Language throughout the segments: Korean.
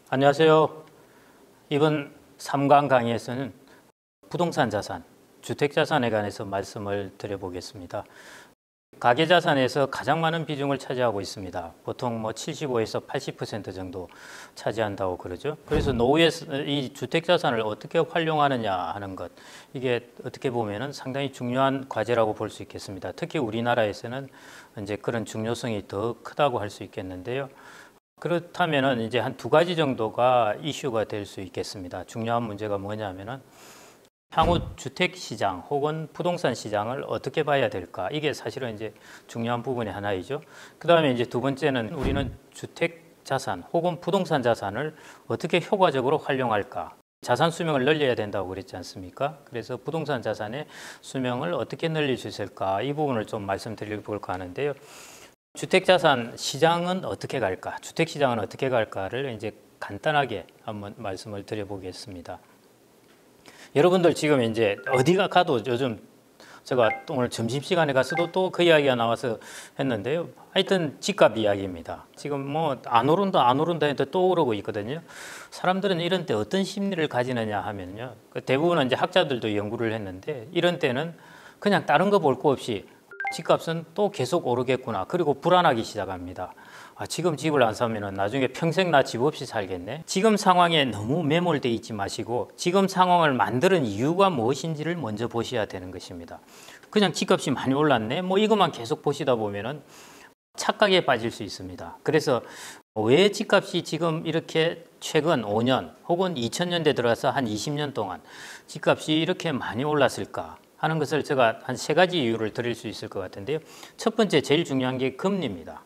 안녕하세요. 이번 3강 강의에서는 부동산 자산, 주택 자산에 관해서 말씀을 드려보겠습니다. 가계 자산에서 가장 많은 비중을 차지하고 있습니다. 보통 75에서 80% 정도 차지한다고 그러죠. 그래서 노후에서 이 주택 자산을 어떻게 활용하느냐 하는 것, 이게 어떻게 보면은 상당히 중요한 과제라고 볼 수 있겠습니다. 특히 우리나라에서는 이제 그런 중요성이 더 크다고 할 수 있겠는데요. 그렇다면은 이제 한 두 가지 정도가 이슈가 될 수 있겠습니다. 중요한 문제가 뭐냐면은 향후 주택 시장 혹은 부동산 시장을 어떻게 봐야 될까? 이게 사실은 이제 중요한 부분의 하나이죠. 그다음에 이제 두 번째는 우리는 주택 자산 혹은 부동산 자산을 어떻게 효과적으로 활용할까? 자산 수명을 늘려야 된다고 그랬지 않습니까? 그래서 부동산 자산의 수명을 어떻게 늘릴 수 있을까? 이 부분을 좀 말씀드려볼까 하는데요. 주택자산 시장은 어떻게 갈까? 주택시장은 어떻게 갈까를 이제 간단하게 한번 말씀을 드려보겠습니다. 여러분들 지금 이제 어디가 가도 요즘 제가 오늘 점심시간에 가서도 또 그 이야기가 나와서 했는데요. 하여튼 집값 이야기입니다. 지금 안 오른다 했는데 또 오르고 있거든요. 사람들은 이런 때 어떤 심리를 가지느냐 하면요. 대부분은 이제 학자들도 연구를 했는데 이런 때는 그냥 다른 거 볼 거 없이 집값은 또 계속 오르겠구나. 그리고 불안하기 시작합니다. 지금 집을 안 사면 나중에 평생 나 집 없이 살겠네. 지금 상황에 너무 매몰되어 있지 마시고 지금 상황을 만드는 이유가 무엇인지를 먼저 보셔야 되는 것입니다. 그냥 집값이 많이 올랐네. 이것만 계속 보시다 보면은 착각에 빠질 수 있습니다. 그래서 왜 집값이 지금 이렇게 최근 5년 혹은 2000년대 들어서 한 20년 동안 집값이 이렇게 많이 올랐을까 하는 것을 제가 한 세 가지 이유를 드릴 수 있을 것 같은데요. 첫 번째 제일 중요한 게 금리입니다.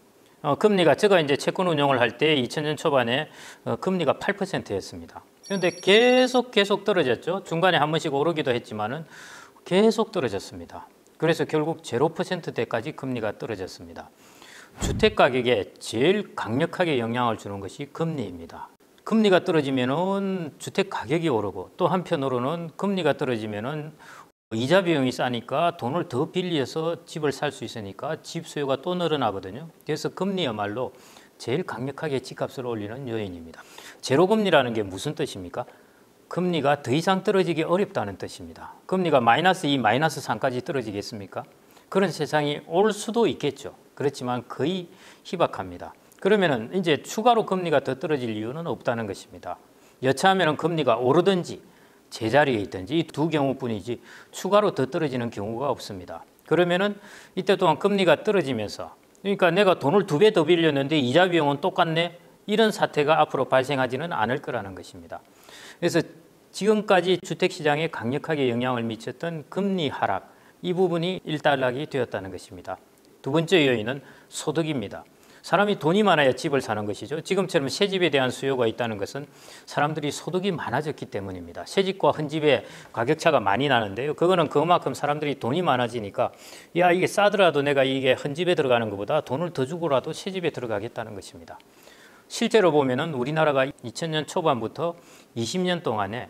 금리가 제가 이제 채권 운용을 할 때 2000년 초반에 금리가 8%였습니다. 그런데 계속 떨어졌죠. 중간에 한 번씩 오르기도 했지만은 계속 떨어졌습니다. 그래서 결국 0%대까지 금리가 떨어졌습니다. 주택 가격에 제일 강력하게 영향을 주는 것이 금리입니다. 금리가 떨어지면은 주택 가격이 오르고 또 한편으로는 금리가 떨어지면은 이자 비용이 싸니까 돈을 더 빌려서 집을 살 수 있으니까 집 수요가 또 늘어나거든요. 그래서 금리야말로 제일 강력하게 집값을 올리는 요인입니다. 제로금리라는 게 무슨 뜻입니까? 금리가 더 이상 떨어지기 어렵다는 뜻입니다. 금리가 마이너스 2, 마이너스 3까지 떨어지겠습니까? 그런 세상이 올 수도 있겠죠. 그렇지만 거의 희박합니다. 그러면은 이제 추가로 금리가 더 떨어질 이유는 없다는 것입니다. 여차하면 금리가 오르든지 제자리에 있든지 이 두 경우뿐이지 추가로 더 떨어지는 경우가 없습니다. 그러면은 이때 동안 금리가 떨어지면서 그러니까 내가 돈을 2배 더 빌렸는데 이자 비용은 똑같네? 이런 사태가 앞으로 발생하지는 않을 거라는 것입니다. 그래서 지금까지 주택시장에 강력하게 영향을 미쳤던 금리 하락, 이 부분이 일단락이 되었다는 것입니다. 두 번째 요인은 소득입니다. 사람이 돈이 많아야 집을 사는 것이죠. 지금처럼 새집에 대한 수요가 있다는 것은 사람들이 소득이 많아졌기 때문입니다. 새집과 헌집의 가격차가 많이 나는데요. 그거는 그만큼 사람들이 돈이 많아지니까 이게 싸더라도 내가 이게 헌집에 들어가는 것보다 돈을 더 주고라도 새집에 들어가겠다는 것입니다. 실제로 보면은 우리나라가 2000년 초반부터 20년 동안에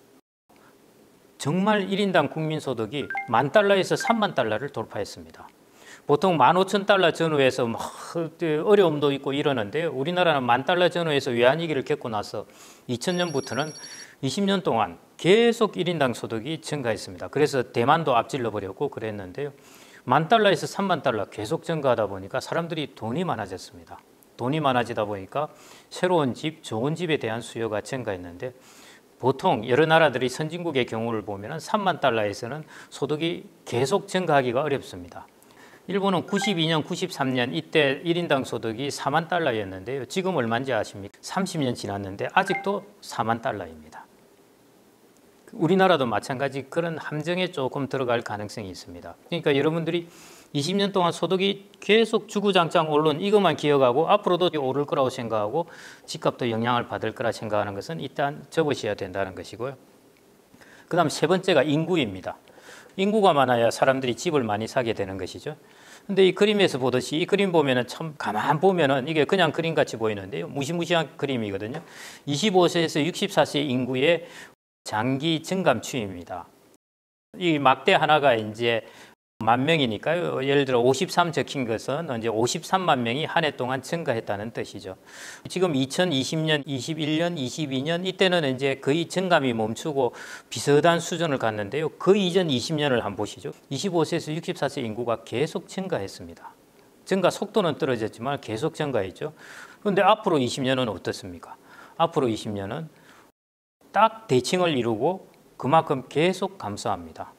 정말 1인당 국민소득이 $10,000에서 $30,000를 돌파했습니다. 보통 15,000달러 전후에서 어려움도 있고 이러는데요. 우리나라는 $10,000 전후에서 외환위기를 겪고 나서 2000년부터는 20년 동안 계속 1인당 소득이 증가했습니다. 그래서 대만도 앞질러 버렸고 그랬는데요. $10,000에서 $30,000 계속 증가하다 보니까 사람들이 돈이 많아졌습니다. 돈이 많아지다 보니까 새로운 집, 좋은 집에 대한 수요가 증가했는데 보통 여러 나라들이 선진국의 경우를 보면 $30,000에서는 소득이 계속 증가하기가 어렵습니다. 일본은 92년, 93년 이때 1인당 소득이 $40,000였는데요. 지금 얼마인지 아십니까? 30년 지났는데 아직도 $40,000입니다. 우리나라도 마찬가지 그런 함정에 조금 들어갈 가능성이 있습니다. 그러니까 여러분들이 20년 동안 소득이 계속 주구장창 오른 이것만 기억하고 앞으로도 오를 거라고 생각하고 집값도 영향을 받을 거라 생각하는 것은 일단 접으셔야 된다는 것이고요. 그 다음 세 번째가 인구입니다. 인구가 많아야 사람들이 집을 많이 사게 되는 것이죠. 근데 이 그림에서 보듯이 이 그림 보면은 참 가만 보면은 이게 그냥 그림 같이 보이는데요. 무시무시한 그림이거든요. 25세에서 64세 인구의 장기 증감 추이입니다. 이 막대 하나가 이제 만 명이니까요. 예를 들어 53 적힌 것은 이제 53만 명이 한 해 동안 증가했다는 뜻이죠. 지금 2020년, 21년, 22년 이때는 이제 거의 증감이 멈추고 비슷한 수준을 갔는데요. 그 이전 20년을 한번 보시죠. 25세에서 64세 인구가 계속 증가했습니다. 증가 속도는 떨어졌지만 계속 증가했죠. 그런데 앞으로 20년은 어떻습니까? 앞으로 20년은 딱 대칭을 이루고 그만큼 계속 감소합니다.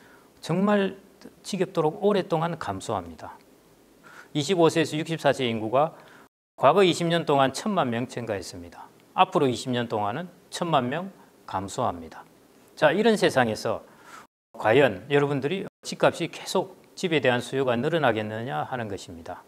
정말 지겹도록 오랫동안 감소합니다. 25세에서 64세 인구가 과거 20년 동안 1,000만 명 증가했습니다. 앞으로 20년 동안은 1,000만 명 감소합니다. 자, 이런 세상에서 과연 여러분들이 집값이 계속 집에 대한 수요가 늘어나겠느냐 하는 것입니다.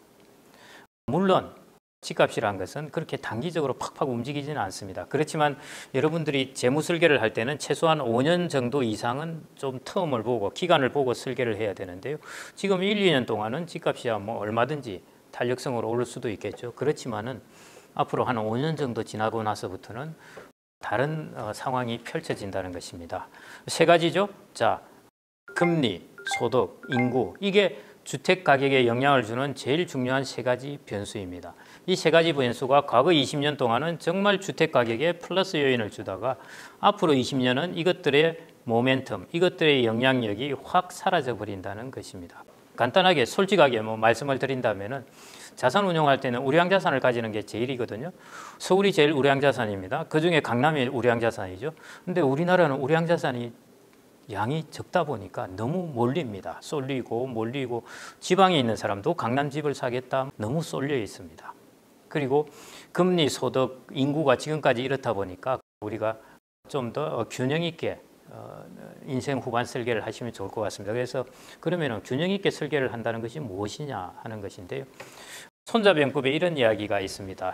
물론 집값이란 것은 그렇게 단기적으로 팍팍 움직이지는 않습니다. 그렇지만 여러분들이 재무 설계를 할 때는 최소한 5년 정도 이상은 좀 텀을 보고 기간을 보고 설계를 해야 되는데요. 지금 1, 2년 동안은 집값이야 뭐 얼마든지 탄력성으로 오를 수도 있겠죠. 그렇지만은 앞으로 한 5년 정도 지나고 나서부터는 다른 상황이 펼쳐진다는 것입니다. 세 가지죠. 자, 금리, 소득, 인구, 이게 주택 가격에 영향을 주는 제일 중요한 세 가지 변수입니다. 이 세 가지 변수가 과거 20년 동안은 정말 주택 가격에 플러스 요인을 주다가 앞으로 20년은 이것들의 모멘텀, 이것들의 영향력이 확 사라져 버린다는 것입니다. 간단하게 솔직하게 말씀을 드린다면은 자산 운용할 때는 우량 자산을 가지는 게 제일이거든요. 서울이 제일 우량 자산입니다. 그중에 강남이 우량 자산이죠. 근데 우리나라는 우량 자산이 양이 적다 보니까 너무 몰립니다. 쏠리고 몰리고 지방에 있는 사람도 강남 집을 사겠다 너무 쏠려 있습니다. 그리고 금리, 소득, 인구가 지금까지 이렇다 보니까 우리가 좀 더 균형 있게 인생 후반 설계를 하시면 좋을 것 같습니다. 그래서 그러면 균형 있게 설계를 한다는 것이 무엇이냐 하는 것인데요. 손자병법에 이런 이야기가 있습니다.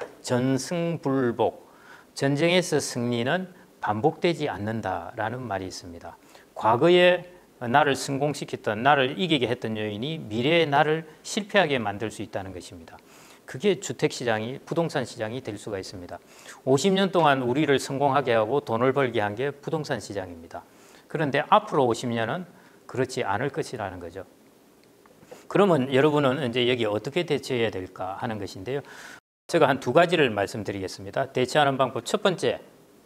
전승불복, 전쟁에서 승리는 반복되지 않는다라는 말이 있습니다. 과거에 나를 성공시켰던, 나를 이기게 했던 요인이 미래의 나를 실패하게 만들 수 있다는 것입니다. 그게 주택시장이, 부동산 시장이 될 수가 있습니다. 50년 동안 우리를 성공하게 하고 돈을 벌게 한 게 부동산 시장입니다. 그런데 앞으로 50년은 그렇지 않을 것이라는 거죠. 그러면 여러분은 이제 여기 어떻게 대처해야 될까 하는 것인데요. 제가 한 두 가지를 말씀드리겠습니다. 대처하는 방법, 첫 번째,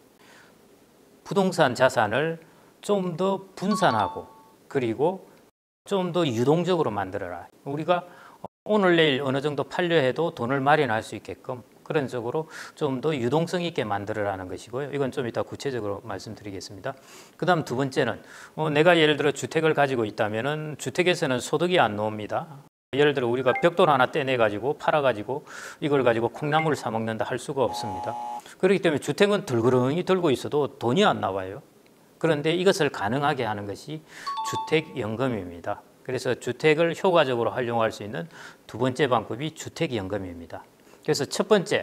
부동산 자산을 좀 더 분산하고 그리고 좀 더 유동적으로 만들어라. 우리가 오늘 내일 어느 정도 팔려 해도 돈을 마련할 수 있게끔 그런 쪽으로 좀 더 유동성 있게 만들어라는 것이고요. 이건 좀 이따 구체적으로 말씀드리겠습니다. 그 다음 두 번째는 내가 예를 들어 주택을 가지고 있다면은 주택에서는 소득이 안 나옵니다. 예를 들어 우리가 벽돌 하나 떼내 가지고 팔아 가지고 이걸 가지고 콩나물을 사 먹는다 할 수가 없습니다. 그렇기 때문에 주택은 덜그렁이 들고 있어도 돈이 안 나와요. 그런데 이것을 가능하게 하는 것이 주택연금입니다. 그래서 주택을 효과적으로 활용할 수 있는 두 번째 방법이 주택연금입니다. 그래서 첫 번째,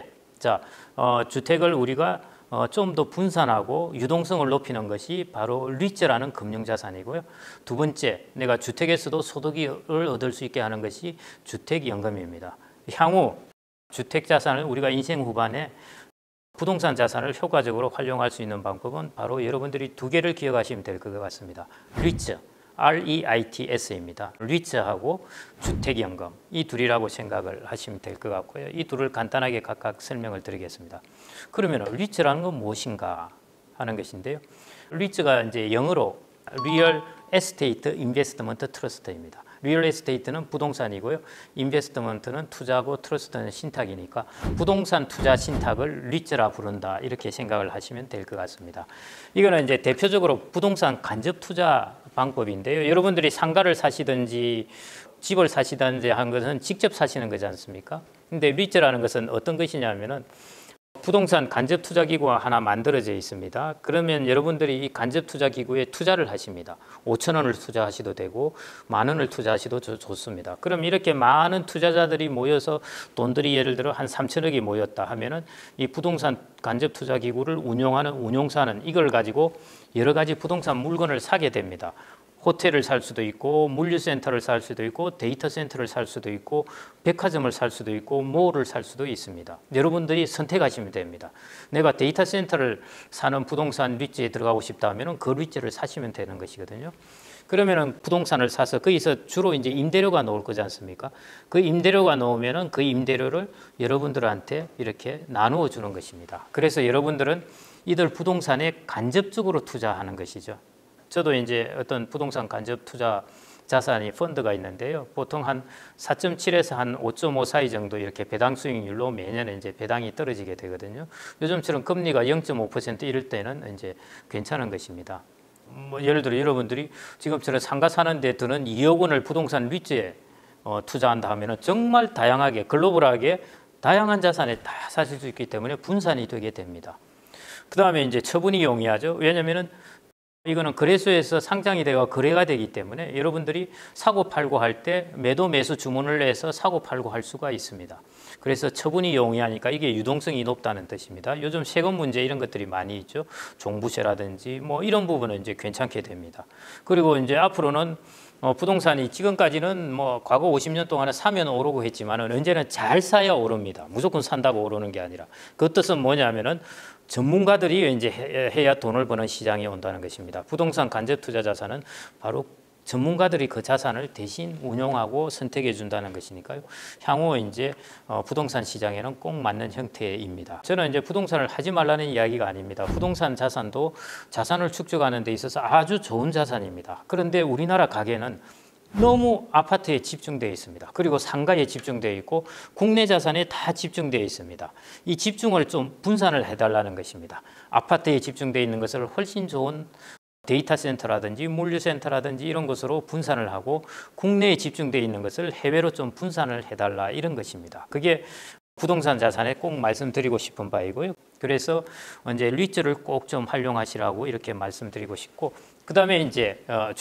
주택을 우리가 좀 더 분산하고 유동성을 높이는 것이 바로 리츠라는 금융자산이고요. 두 번째, 내가 주택에서도 소득을 얻을 수 있게 하는 것이 주택연금입니다. 향후 주택자산을 우리가 인생 후반에 부동산 자산을 효과적으로 활용할 수 있는 방법은 바로 여러분들이 두 개를 기억하시면 될 것 같습니다. 리츠, REITS입니다. 리츠하고 주택연금, 이 둘이라고 생각을 하시면 될 것 같고요. 이 둘을 간단하게 각각 설명을 드리겠습니다. 그러면 리츠라는 건 무엇인가 하는 것인데요. 리츠가 이제 영어로 Real Estate Investment Trust입니다. 리얼 에스테이트는 부동산이고요. 인베스트먼트는 투자고 트러스트는 신탁이니까 부동산 투자 신탁을 리츠라 부른다. 이렇게 생각을 하시면 될 것 같습니다. 이거는 이제 대표적으로 부동산 간접 투자 방법인데요. 여러분들이 상가를 사시든지 집을 사시든지 한 것은 직접 사시는 거지 않습니까? 근데 리츠라는 것은 어떤 것이냐면은 부동산 간접 투자 기구가 하나 만들어져 있습니다. 그러면 여러분들이 이 간접 투자 기구에 투자를 하십니다. 5천 원을 투자하셔도 되고 만 원을 투자하셔도 좋습니다. 그럼 이렇게 많은 투자자들이 모여서 돈들이 예를 들어 한 3천억이 모였다 하면은 이 부동산 간접 투자 기구를 운용하는 운용사는 이걸 가지고 여러 가지 부동산 물건을 사게 됩니다. 호텔을 살 수도 있고 물류센터를 살 수도 있고 데이터 센터를 살 수도 있고 백화점을 살 수도 있고 몰을 살 수도 있습니다. 여러분들이 선택하시면 됩니다. 내가 데이터 센터를 사는 부동산 리츠에 들어가고 싶다 하면 그 리츠를 사시면 되는 것이거든요. 그러면은 부동산을 사서 거기서 주로 이제 임대료가 나올 거지 않습니까? 그 임대료가 나오면은 그 임대료를 여러분들한테 이렇게 나누어 주는 것입니다. 그래서 여러분들은 이들 부동산에 간접적으로 투자하는 것이죠. 저도 이제 어떤 부동산 간접 투자 자산이 펀드가 있는데요. 보통 한 4.7에서 한 5.5 사이 정도 이렇게 배당 수익률로 매년 이제 배당이 떨어지게 되거든요. 요즘처럼 금리가 0.5% 이럴 때는 이제 괜찮은 것입니다. 뭐 예를 들어 여러분들이 지금처럼 상가 사는 데 드는 2억 원을 부동산 리츠에 투자한다 하면은 정말 다양하게 글로벌하게 다양한 자산에 다 사실 수 있기 때문에 분산이 되게 됩니다. 그 다음에 이제 처분이 용이하죠. 왜냐면은 이거는 거래소에서 상장이 되어 거래가 되기 때문에 여러분들이 사고 팔고 할 때 매도 매수 주문을 내서 사고 팔고 할 수가 있습니다. 그래서 처분이 용이하니까 이게 유동성이 높다는 뜻입니다. 요즘 세금 문제 이런 것들이 많이 있죠. 종부세라든지 뭐 이런 부분은 이제 괜찮게 됩니다. 그리고 이제 앞으로는 부동산이 지금까지는 뭐 과거 50년 동안은 사면 오르고 했지만은 언제는 잘 사야 오릅니다. 무조건 산다고 오르는 게 아니라 그 뜻은 뭐냐면은 전문가들이 이제 해야 돈을 버는 시장이 온다는 것입니다. 부동산 간접 투자 자산은 바로 전문가들이 그 자산을 대신 운용하고 선택해 준다는 것이니까요. 향후 이제 부동산 시장에는 꼭 맞는 형태입니다. 저는 이제 부동산을 하지 말라는 이야기가 아닙니다. 부동산 자산도 자산을 축적하는 데 있어서 아주 좋은 자산입니다. 그런데 우리나라 가계는 너무 아파트에 집중되어 있습니다. 그리고 상가에 집중되어 있고 국내 자산에 다 집중되어 있습니다. 이 집중을 좀 분산을 해달라는 것입니다. 아파트에 집중되어 있는 것을 훨씬 좋은 데이터 센터라든지 물류센터라든지 이런 것으로 분산을 하고 국내에 집중되어 있는 것을 해외로 좀 분산을 해달라 이런 것입니다. 그게 부동산 자산에 꼭 말씀드리고 싶은 바이고요. 그래서 이제 리츠를 꼭 좀 활용하시라고 이렇게 말씀드리고 싶고, 그 다음에 이제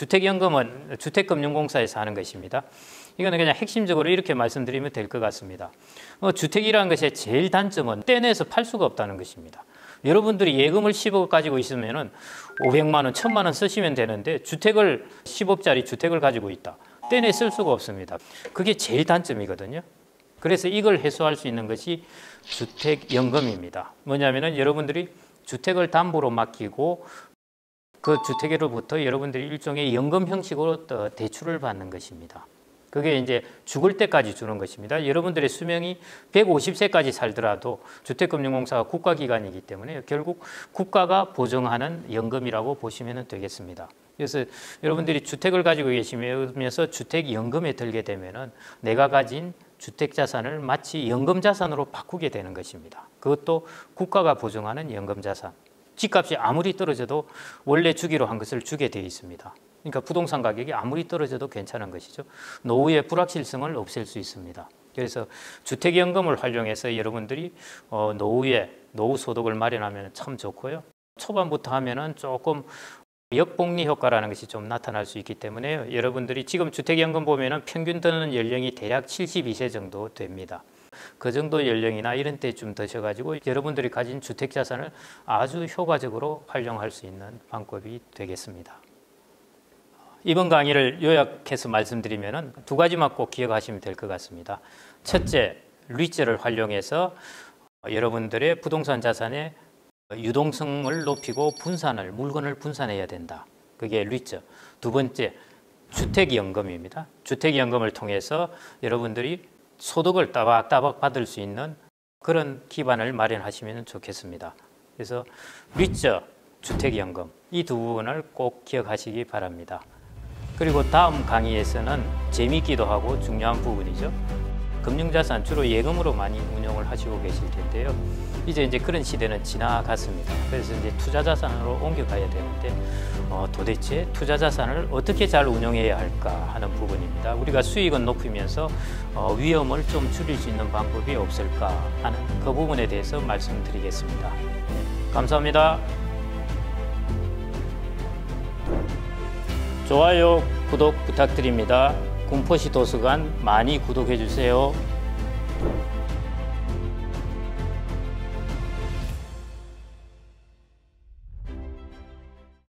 주택연금은 주택금융공사에서 하는 것입니다. 이거는 그냥 핵심적으로 이렇게 말씀드리면 될 것 같습니다. 주택이라는 것의 제일 단점은 떼내서 팔 수가 없다는 것입니다. 여러분들이 예금을 10억 가지고 있으면은 500만 원, 1000만 원 쓰시면 되는데 주택을 10억짜리 주택을 가지고 있다. 떼내 쓸 수가 없습니다. 그게 제일 단점이거든요. 그래서 이걸 해소할 수 있는 것이 주택연금입니다. 뭐냐면은 여러분들이 주택을 담보로 맡기고 그 주택으로부터 여러분들이 일종의 연금 형식으로 대출을 받는 것입니다. 그게 이제 죽을 때까지 주는 것입니다. 여러분들의 수명이 150세까지 살더라도 주택금융공사가 국가기관이기 때문에 결국 국가가 보증하는 연금이라고 보시면 되겠습니다. 그래서 여러분들이 주택을 가지고 계시면서 주택연금에 들게 되면은 내가 가진 주택자산을 마치 연금자산으로 바꾸게 되는 것입니다. 그것도 국가가 보증하는 연금자산. 집값이 아무리 떨어져도 원래 주기로 한 것을 주게 되어 있습니다. 그러니까 부동산 가격이 아무리 떨어져도 괜찮은 것이죠. 노후의 불확실성을 없앨 수 있습니다. 그래서 주택연금을 활용해서 여러분들이 노후 소득을 마련하면 참 좋고요. 초반부터 하면은 조금 역복리 효과라는 것이 좀 나타날 수 있기 때문에 여러분들이 지금 주택연금 보면은 평균 드는 연령이 대략 72세 정도 됩니다. 그 정도 연령이나 이런 때쯤 드셔가지고 여러분들이 가진 주택자산을 아주 효과적으로 활용할 수 있는 방법이 되겠습니다. 이번 강의를 요약해서 말씀드리면 두 가지만 꼭 기억하시면 될 것 같습니다. 첫째, 리츠를 활용해서 여러분들의 부동산 자산의 유동성을 높이고 물건을 분산해야 된다. 그게 리츠. 두 번째, 주택연금입니다. 주택연금을 통해서 여러분들이 소득을 따박따박 받을 수 있는 그런 기반을 마련하시면 좋겠습니다. 그래서 리츠, 주택연금 이 두 부분을 꼭 기억하시기 바랍니다. 그리고 다음 강의에서는 재미있기도 하고 중요한 부분이죠. 금융자산 주로 예금으로 많이 운용을 하시고 계실 텐데요. 이제 그런 시대는 지나갔습니다. 그래서 이제 투자자산으로 옮겨가야 되는데 도대체 투자자산을 어떻게 잘 운용해야 할까 하는 부분입니다. 우리가 수익은 높이면서 위험을 좀 줄일 수 있는 방법이 없을까 하는 그 부분에 대해서 말씀드리겠습니다. 감사합니다. 좋아요, 구독 부탁드립니다. 군포시 도서관 많이 구독해 주세요.